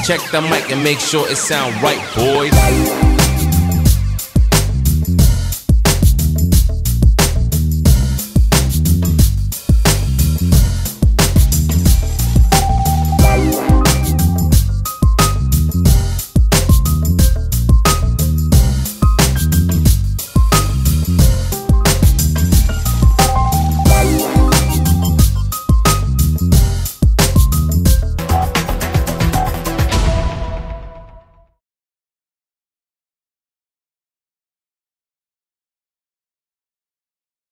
Check the mic and make sure it sound right, boys.